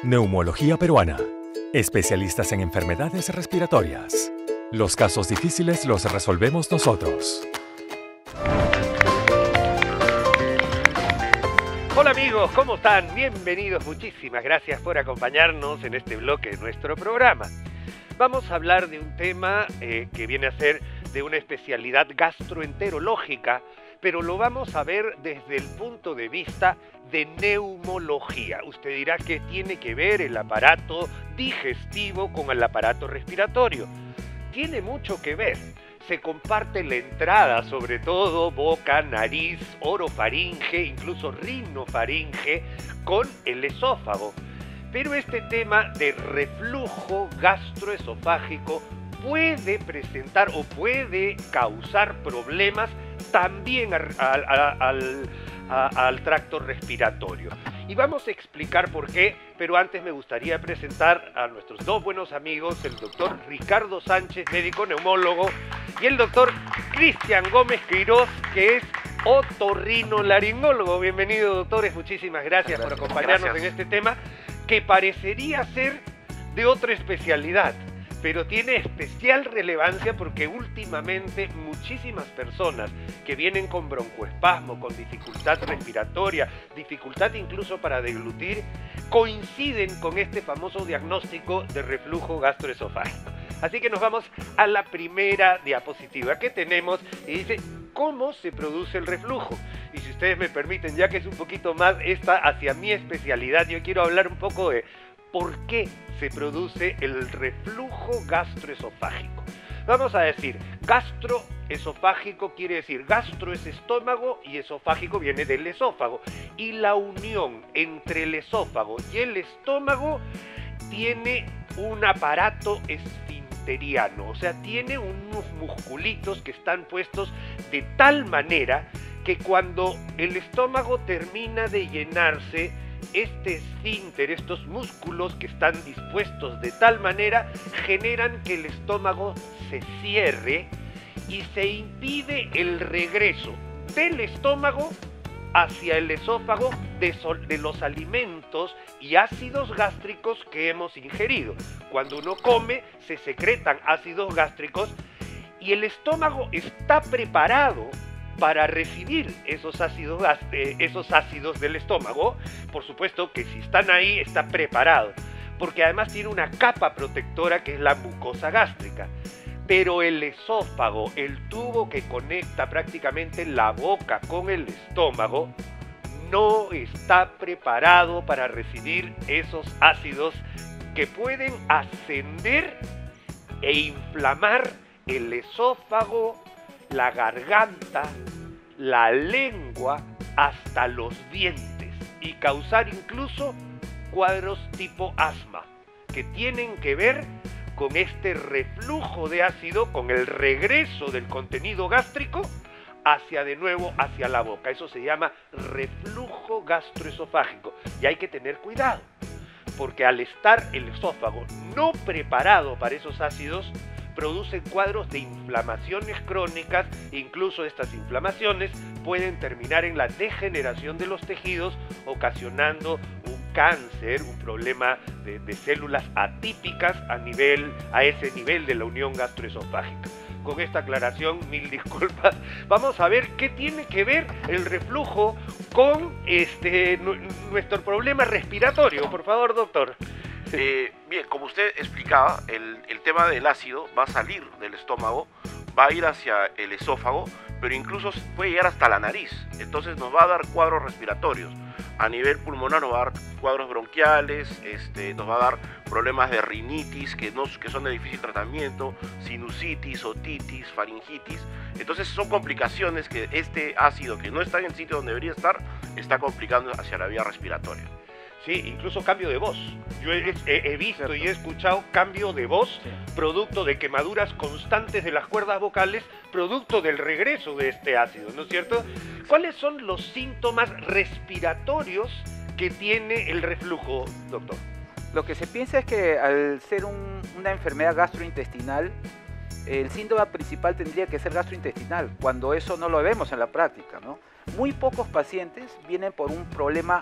Neumología peruana. Especialistas en enfermedades respiratorias. Los casos difíciles los resolvemos nosotros. Hola amigos, ¿cómo están? Bienvenidos, muchísimas gracias por acompañarnos en este bloque de nuestro programa. Vamos a hablar de un tema que viene a ser de una especialidad gastroenterológica, pero lo vamos a ver desde el punto de vista de neumología. Usted dirá que tiene que ver el aparato digestivo con el aparato respiratorio. Tiene mucho que ver. Se comparte la entrada, sobre todo boca, nariz, orofaringe, incluso rinofaringe, con el esófago. Pero este tema de reflujo gastroesofágico puede presentar o puede causar problemas también al tracto respiratorio. Y vamos a explicar por qué, pero antes me gustaría presentar a nuestros dos buenos amigos, el doctor Ricardo Sánchez, médico neumólogo, y el doctor Cristian Gómez Queiroz, que es otorrinolaringólogo. Bienvenido, doctores, muchísimas gracias por acompañarnos en este tema, que parecería ser de otra especialidad, pero tiene especial relevancia porque últimamente muchísimas personas que vienen con broncoespasmo, con dificultad respiratoria, dificultad incluso para deglutir, coinciden con este famoso diagnóstico de reflujo gastroesofágico. Así que nos vamos a la primera diapositiva que tenemos y dice ¿cómo se produce el reflujo? Y si ustedes me permiten, ya que es un poquito más esta hacia mi especialidad, yo quiero hablar un poco de ¿por qué se produce el reflujo gastroesofágico? Vamos a decir, gastroesofágico quiere decir, gastro es estómago y esofágico viene del esófago. Y la unión entre el esófago y el estómago tiene un aparato esfinteriano, o sea, tiene unos musculitos que están puestos de tal manera que cuando el estómago termina de llenarse, este esfínter, estos músculos que están dispuestos de tal manera, generan que el estómago se cierre y se impide el regreso del estómago hacia el esófago de los alimentos y ácidos gástricos que hemos ingerido. Cuando uno come, se secretan ácidos gástricos y el estómago está preparado para recibir esos ácidos del estómago. Por supuesto que si están ahí, está preparado, porque además tiene una capa protectora que es la mucosa gástrica. Pero el esófago, el tubo que conecta prácticamente la boca con el estómago, no está preparado para recibir esos ácidos que pueden ascender e inflamar el esófago, la garganta, la lengua, hasta los dientes y causar incluso cuadros tipo asma que tienen que ver con este reflujo de ácido, con el regreso del contenido gástrico de nuevo hacia la boca. Eso se llama reflujo gastroesofágico y hay que tener cuidado porque al estar el esófago no preparado para esos ácidos, producen cuadros de inflamaciones crónicas. Incluso estas inflamaciones pueden terminar en la degeneración de los tejidos, ocasionando un cáncer, un problema de células atípicas a ese nivel de la unión gastroesofágica. Con esta aclaración, mil disculpas. Vamos a ver qué tiene que ver el reflujo con nuestro problema respiratorio. Por favor, doctor. Bien, como usted explicaba, el tema del ácido va a salir del estómago, va a ir hacia el esófago, pero incluso puede llegar hasta la nariz. Entonces nos va a dar cuadros respiratorios. A nivel pulmonar nos va a dar cuadros bronquiales, nos va a dar problemas de rinitis que son de difícil tratamiento, sinusitis, otitis, faringitis. Entonces son complicaciones que este ácido, que no está en el sitio donde debería estar, está complicando hacia la vía respiratoria. Sí, incluso cambio de voz. Yo he visto y he escuchado cambio de voz, producto de quemaduras constantes de las cuerdas vocales, producto del regreso de este ácido, ¿no es cierto? ¿Cuáles son los síntomas respiratorios que tiene el reflujo, doctor? Lo que se piensa es que al ser una enfermedad gastrointestinal, el síntoma principal tendría que ser gastrointestinal, cuando eso no lo vemos en la práctica, ¿no? Muy pocos pacientes vienen por un problema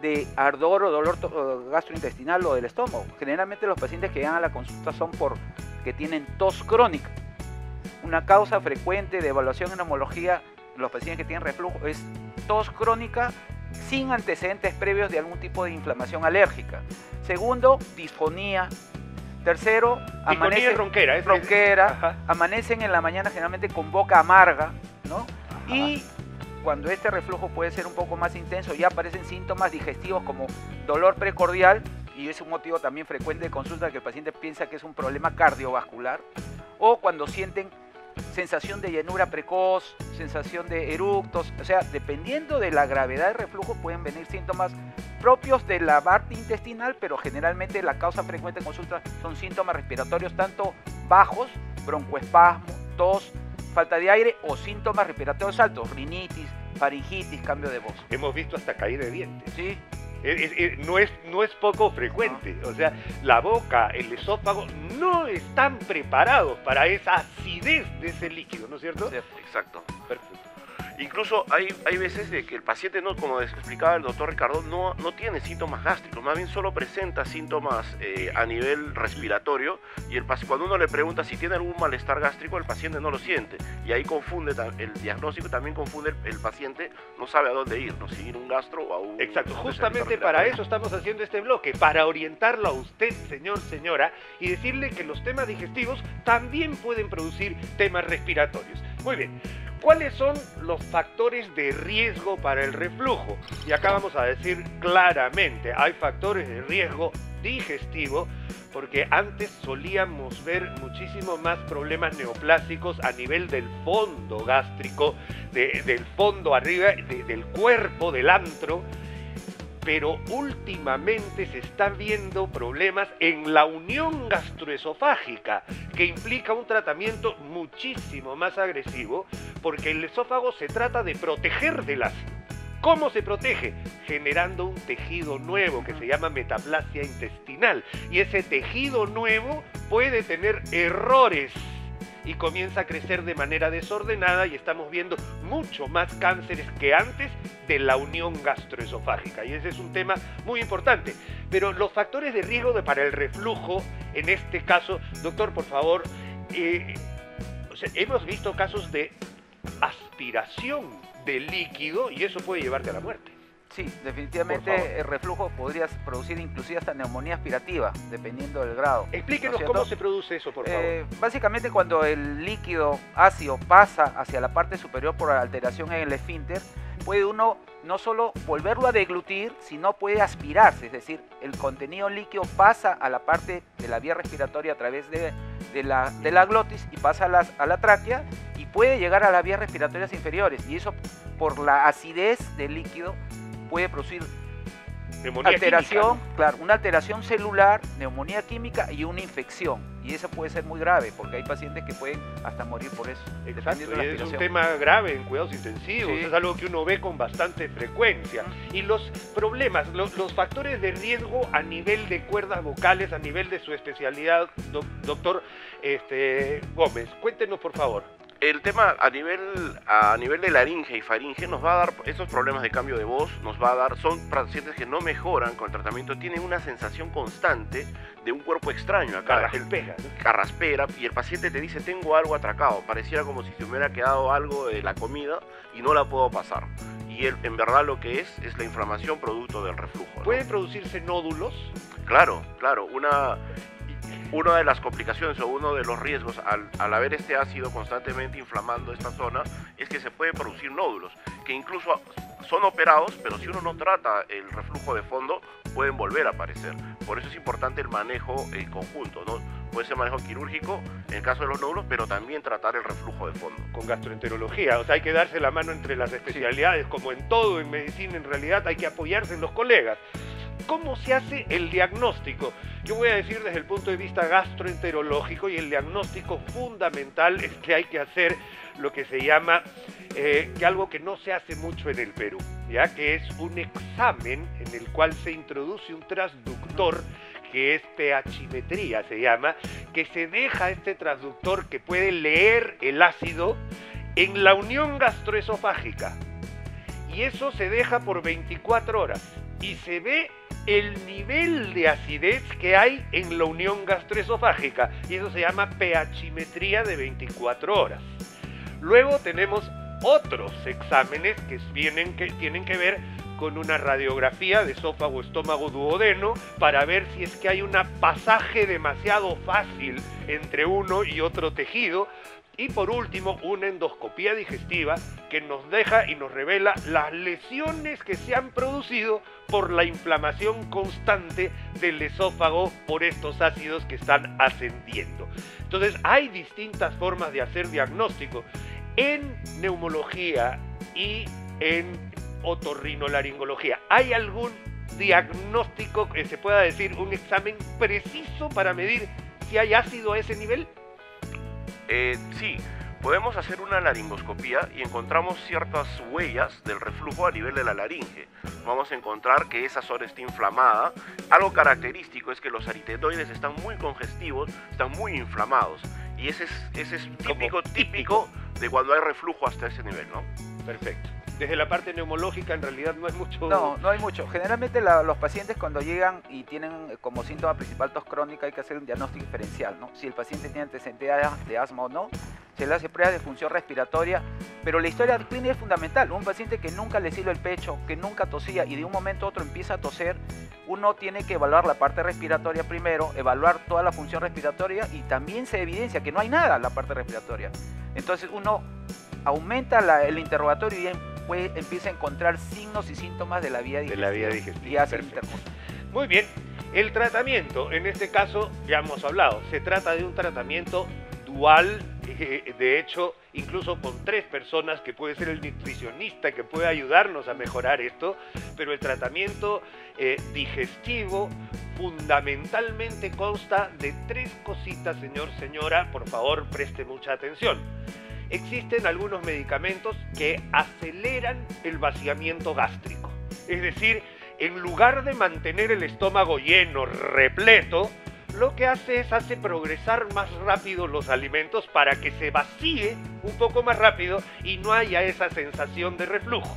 de ardor o dolor gastrointestinal o del estómago. Generalmente los pacientes que llegan a la consulta son porque tienen tos crónica. Una causa frecuente de evaluación en neumología de los pacientes que tienen reflujo es tos crónica sin antecedentes previos de algún tipo de inflamación alérgica. Segundo, disfonía. Tercero, amanecen ronquera, amanecen en la mañana generalmente con boca amarga, ¿no? Y cuando este reflujo puede ser un poco más intenso, ya aparecen síntomas digestivos como dolor precordial, y es un motivo también frecuente de consulta que el paciente piensa que es un problema cardiovascular, o cuando sienten sensación de llenura precoz, sensación de eructos, o sea, dependiendo de la gravedad del reflujo pueden venir síntomas propios de la parte intestinal, pero generalmente la causa frecuente en consulta son síntomas respiratorios tanto bajos, broncoespasmo, tos, falta de aire o síntomas respiratorios altos, rinitis, faringitis, cambio de voz. Hemos visto hasta caída de dientes. Sí. No es poco frecuente, o sea, la boca, el esófago no están preparados para esa acidez de ese líquido, ¿no es cierto? Sí, exacto. Perfecto. Incluso hay veces de que el paciente, no, como explicaba el doctor Ricardo, no tiene síntomas gástricos, más bien solo presenta síntomas a nivel respiratorio, y cuando uno le pregunta si tiene algún malestar gástrico, el paciente no lo siente, y ahí confunde el diagnóstico, también confunde el paciente, no sabe a dónde ir, no si ir a un gastro o a un... Exacto, justamente para eso estamos haciendo este bloque, para orientarlo a usted, señor, señora, y decirle que los temas digestivos también pueden producir temas respiratorios. Muy bien. ¿Cuáles son los factores de riesgo para el reflujo? Y acá vamos a decir claramente, hay factores de riesgo digestivo, porque antes solíamos ver muchísimo más problemas neoplásicos a nivel del fondo gástrico, del fondo arriba, del cuerpo, del antro, pero últimamente se están viendo problemas en la unión gastroesofágica, que implica un tratamiento muchísimo más agresivo, porque el esófago se trata de proteger del ácido. ¿Cómo se protege? Generando un tejido nuevo que se llama metaplasia intestinal, y ese tejido nuevo puede tener errores y comienza a crecer de manera desordenada, y estamos viendo mucho más cánceres que antes de la unión gastroesofágica, y ese es un tema muy importante. Pero los factores de riesgo para el reflujo, en este caso, doctor, por favor, hemos visto casos de aspiración de líquido, y eso puede llevarte a la muerte. Sí, definitivamente el reflujo podría producir inclusive hasta neumonía aspirativa, dependiendo del grado. Explíquenos cómo se produce eso, por favor. Básicamente cuando el líquido ácido pasa hacia la parte superior por alteración en el esfínter, puede uno no solo volverlo a deglutir, sino puede aspirarse, es decir, el contenido líquido pasa a la parte de la vía respiratoria a través de la glotis y pasa a la tráquea, y puede llegar a las vías respiratorias inferiores, y eso por la acidez del líquido puede producir neumonía alteración, química, ¿no? Claro, una alteración celular, neumonía química y una infección. Y eso puede ser muy grave, porque hay pacientes que pueden hasta morir por eso. Exacto, y es un tema grave en cuidados intensivos, sí. Es algo que uno ve con bastante frecuencia. Y los problemas, los factores de riesgo a nivel de cuerdas vocales, a nivel de su especialidad, doctor Gómez, cuéntenos por favor. El tema a nivel de laringe y faringe nos va a dar esos problemas de cambio de voz, son pacientes que no mejoran con el tratamiento, tienen una sensación constante de un cuerpo extraño acá, carraspera, y el paciente te dice tengo algo atracado, pareciera como si se me hubiera quedado algo de la comida y no la puedo pasar. Y en verdad lo que es la inflamación producto del reflujo, ¿no? ¿Pueden producirse nódulos? Claro, una de las complicaciones o uno de los riesgos al haber este ácido constantemente inflamando esta zona es que se pueden producir nódulos, que incluso son operados, pero si uno no trata el reflujo de fondo, pueden volver a aparecer. Por eso es importante el manejo conjunto, ¿no? Puede ser manejo quirúrgico en el caso de los nódulos, pero también tratar el reflujo de fondo. Con gastroenterología, o sea, hay que darse la mano entre las especialidades, como en todo en medicina, en realidad hay que apoyarse en los colegas. ¿Cómo se hace el diagnóstico? Yo voy a decir desde el punto de vista gastroenterológico, y el diagnóstico fundamental es que hay que hacer lo que se llama, que algo que no se hace mucho en el Perú, ¿ya? Que es un examen en el cual se introduce un transductor, que es pHimetría se llama, que se deja este transductor que puede leer el ácido en la unión gastroesofágica, y eso se deja por 24 horas. y se ve el nivel de acidez que hay en la unión gastroesofágica, y eso se llama pHimetría de 24 horas. Luego tenemos otros exámenes que tienen que ver con una radiografía de esófago, estómago, duodeno, para ver si es que hay un pasaje demasiado fácil entre uno y otro tejido. Y por último, una endoscopía digestiva que nos deja y nos revela las lesiones que se han producido por la inflamación constante del esófago por estos ácidos que están ascendiendo. Entonces, hay distintas formas de hacer diagnóstico. En neumología y en otorrinolaringología, ¿hay algún diagnóstico que se pueda decir, un examen preciso para medir si hay ácido a ese nivel? Sí, podemos hacer una laringoscopía y encontramos ciertas huellas del reflujo a nivel de la laringe. Vamos a encontrar que esa zona está inflamada. Algo característico es que los aritenoides están muy congestivos, están muy inflamados. Y ese es típico de cuando hay reflujo hasta ese nivel, ¿no? Perfecto. Desde la parte neumológica en realidad no es mucho... No hay mucho. Generalmente los pacientes cuando llegan y tienen como síntoma principal tos crónica hay que hacer un diagnóstico diferencial, ¿no? Si el paciente tiene antecedentes de asma o no, se le hace pruebas de función respiratoria, pero la historia clínica es fundamental. Un paciente que nunca le silba el pecho, que nunca tosía y de un momento a otro empieza a toser, uno tiene que evaluar la parte respiratoria primero, evaluar toda la función respiratoria y también se evidencia que no hay nada en la parte respiratoria. Entonces uno aumenta el interrogatorio y empieza a encontrar signos y síntomas de la vía digestiva. Y hace el interrogatorio. Muy bien. El tratamiento, en este caso ya hemos hablado, se trata de un tratamiento dual, de hecho incluso con 3 personas, que puede ser el nutricionista que puede ayudarnos a mejorar esto, pero el tratamiento digestivo fundamentalmente consta de 3 cositas, señora, por favor preste mucha atención. Existen algunos medicamentos que aceleran el vaciamiento gástrico, es decir, en lugar de mantener el estómago lleno, repleto, lo que hace progresar más rápido los alimentos para que se vacíe un poco más rápido y no haya esa sensación de reflujo.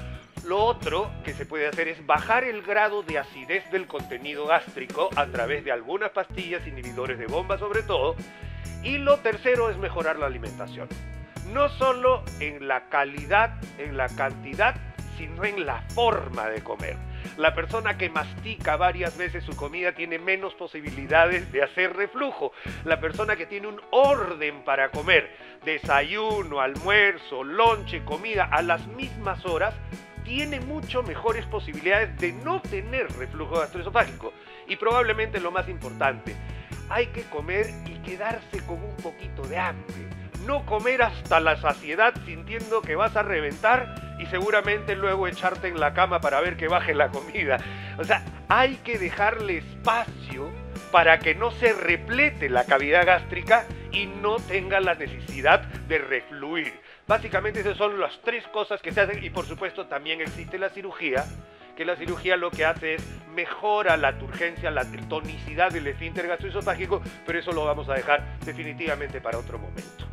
Lo otro que se puede hacer es bajar el grado de acidez del contenido gástrico a través de algunas pastillas inhibidores de bomba sobre todo. Y lo tercero es mejorar la alimentación. No solo en la calidad, en la cantidad, sino en la forma de comer. La persona que mastica varias veces su comida tiene menos posibilidades de hacer reflujo. La persona que tiene un orden para comer, desayuno, almuerzo, lonche, comida, a las mismas horas, tiene mucho mejores posibilidades de no tener reflujo gastroesofágico. Y probablemente lo más importante, hay que comer y quedarse con un poquito de hambre. No comer hasta la saciedad sintiendo que vas a reventar y seguramente luego echarte en la cama para ver que baje la comida. O sea, hay que dejarle espacio para que no se replete la cavidad gástrica y no tenga la necesidad de refluir. Básicamente esas son las 3 cosas que se hacen, y por supuesto también existe la cirugía, que la cirugía lo que hace es mejora la turgencia, la tonicidad del esfínter gastroesofágico, pero eso lo vamos a dejar definitivamente para otro momento.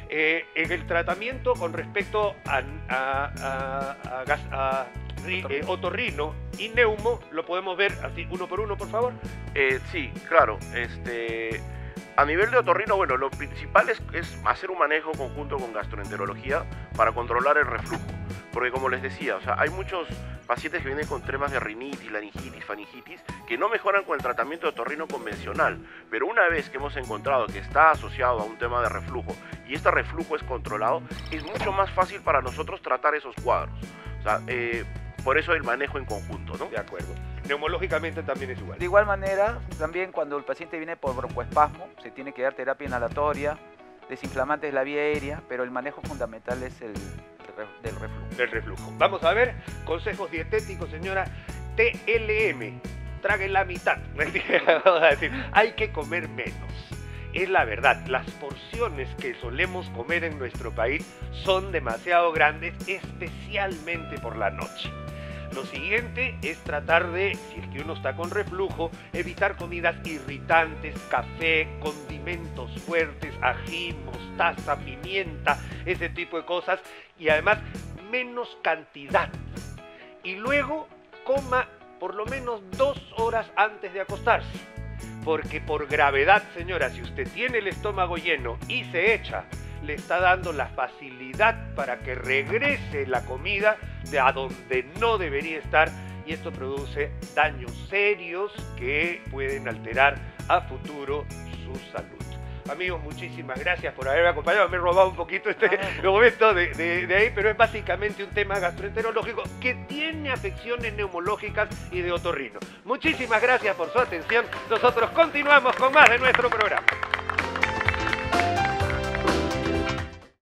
En el tratamiento con respecto a otorrino y neumo, lo podemos ver así uno por uno, por favor. Sí, claro. A nivel de otorrino, bueno, lo principal es hacer un manejo conjunto con gastroenterología para controlar el reflujo. Porque como les decía, o sea, hay muchos pacientes que vienen con temas de rinitis, laringitis, faringitis, que no mejoran con el tratamiento de otorrino convencional. Pero una vez que hemos encontrado que está asociado a un tema de reflujo y este reflujo es controlado, es mucho más fácil para nosotros tratar esos cuadros. O sea, por eso el manejo en conjunto, ¿no? De acuerdo. Neumológicamente también es igual. De igual manera, también cuando el paciente viene por broncoespasmo, se tiene que dar terapia inhalatoria, desinflamantes de la vía aérea, pero el manejo fundamental es el del reflujo. Del reflujo. Vamos a ver, consejos dietéticos, señora. TLM, trague la mitad. Vamos a decir, hay que comer menos. Es la verdad, las porciones que solemos comer en nuestro país son demasiado grandes, especialmente por la noche. Lo siguiente es tratar de, si es que uno está con reflujo, evitar comidas irritantes, café, condimentos fuertes, ají, mostaza, pimienta, ese tipo de cosas, y además menos cantidad. Y luego coma por lo menos 2 horas antes de acostarse. Porque por gravedad, señora, si usted tiene el estómago lleno y se echa, le está dando la facilidad para que regrese la comida de a donde no debería estar, y esto produce daños serios que pueden alterar a futuro su salud. Amigos, muchísimas gracias por haberme acompañado. Me he robado un poquito este momento de ahí, pero es básicamente un tema gastroenterológico que tiene afecciones neumológicas y de otorrino. Muchísimas gracias por su atención. Nosotros continuamos con más de nuestro programa.